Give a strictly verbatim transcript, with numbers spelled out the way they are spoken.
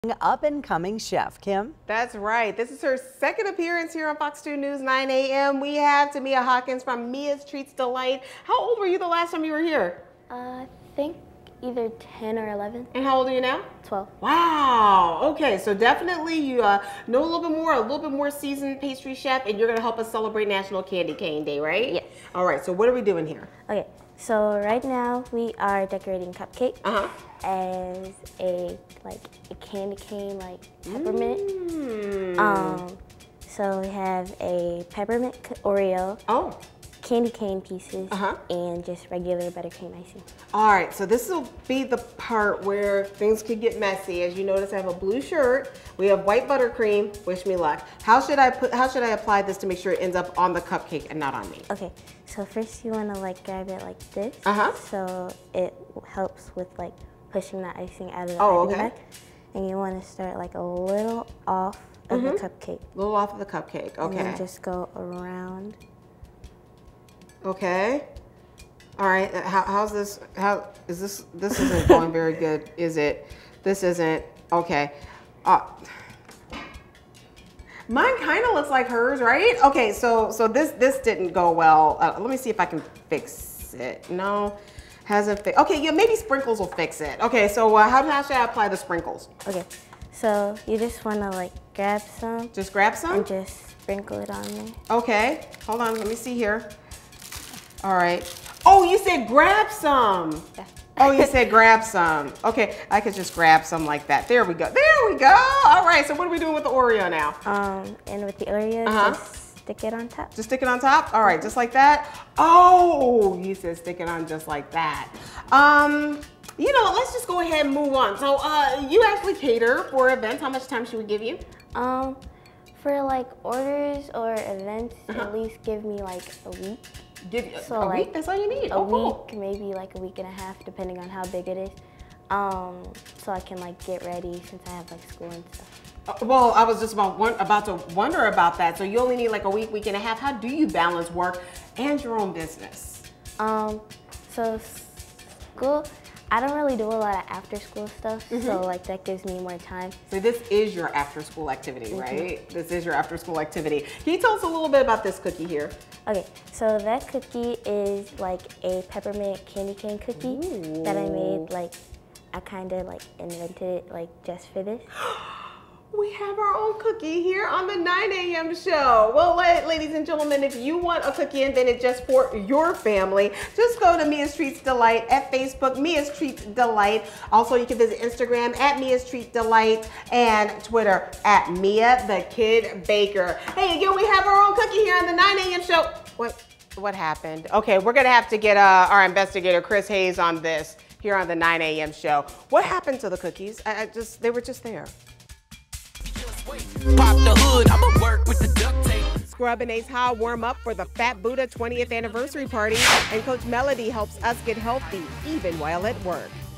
Up-and-coming chef, Kim. That's right. This is her second appearance here on Fox two News nine A M We have Tamia Hawkins from Mia's Treats Delight. How old were you the last time you were here? Uh, I think either ten or eleven. And how old are you now? twelve. Wow. Okay, so definitely you uh, know a little bit more, a little bit more seasoned pastry chef, and you're going to help us celebrate National Candy Cane Day, right? Yes. All right, so what are we doing here? Okay, so right now we are decorating cupcake Uh-huh. as a like a candy cane like peppermint. Mm. Um, so we have a peppermint c- Oreo, Oh. candy cane pieces, Uh-huh. and just regular buttercream icing. All right, so this will be the part where things could get messy. As you notice, I have a blue shirt. We have white buttercream. Wish me luck. How should I put? How should I apply this to make sure it ends up on the cupcake and not on me? Okay, so first you want to like grab it like this, Uh-huh. so it helps with like pushing the icing out of the Oh, icing okay. bag. And you want to start like a little off of the cupcake. A little off of the cupcake. And Okay. then just go around. Okay. All right. uh, How, how's this? How is this? This isn't going very good, is it? This isn't. Okay. Uh, mine kind of looks like hers, right? Okay. So so this this didn't go well. Uh, let me see if I can fix it. No, hasn't fixed. Okay. Yeah. Maybe sprinkles will fix it. Okay. So uh, how how should I apply the sprinkles? Okay, so you just want to like grab some Just grab some. and just sprinkle it on there. Okay. Hold on. Let me see here. All right. Oh, you said grab some. Yeah. Oh, you said grab some. Okay, I could just grab some like that. There we go. There we go. All right, so what are we doing with the Oreo now? Um, and with the Oreo, Uh-huh. just stick it on top. Just stick it on top? All right, just like that? Oh, you said stick it on just like that. Um, you know, let's just go ahead and move on. So uh, you actually cater for events. How much time should we give you? Um, for like orders or events, Uh-huh. at least give me like a week. Give you So, a like, week? That's all you need? A Oh, cool. week, maybe like a week and a half, depending on how big it is. Um, so I can like get ready since I have like school and stuff. Uh, Well, I was just about one, about to wonder about that. So you only need like a week, week and a half. How do you balance work and your own business? Um, so school, I don't really do a lot of after school stuff, so like that gives me more time. So this is your after school activity, right? This is your after school activity. Can you tell us a little bit about this cookie here? Okay, so that cookie is like a peppermint candy cane cookie that I made. Like, I kind of like invented it like just for this. We have our own cookie here on the nine A M show. Well, la- ladies and gentlemen, if you want a cookie invented just for your family, just go to Mia's Treats Delight at Facebook, Mia's Treats Delight. Also, you can visit Instagram at Mia's Treats Delight and Twitter at Mia the Kid Baker. Hey, again, we have our own cookie here on the nine A M show. What, what happened? Okay, we're gonna have to get uh, our investigator, Chris Hayes, on this here on the nine A M show. What happened to the cookies? I, I just, they were just there. Pop the hood, I'ma work with the duct tape. Scrub and Ace Ha warm up for the Fat Buddha twentieth anniversary party, and Coach Melody helps us get healthy even while at work.